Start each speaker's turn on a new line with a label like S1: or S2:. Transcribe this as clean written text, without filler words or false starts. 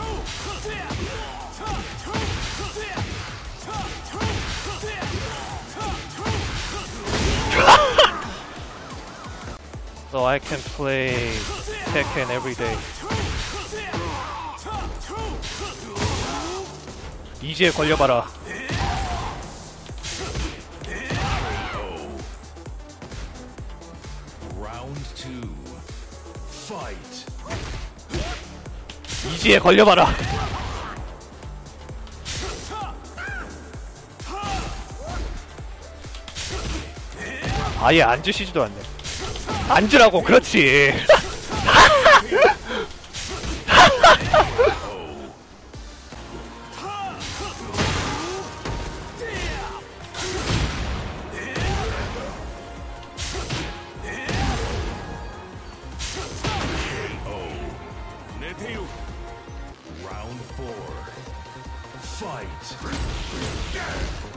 S1: So I can play Tekken every day. 이지에 걸려봐라. 이지에 걸려봐라. 아예 앉으시지도 않네. 앉으라고. 그렇지.
S2: Round 4. Fight.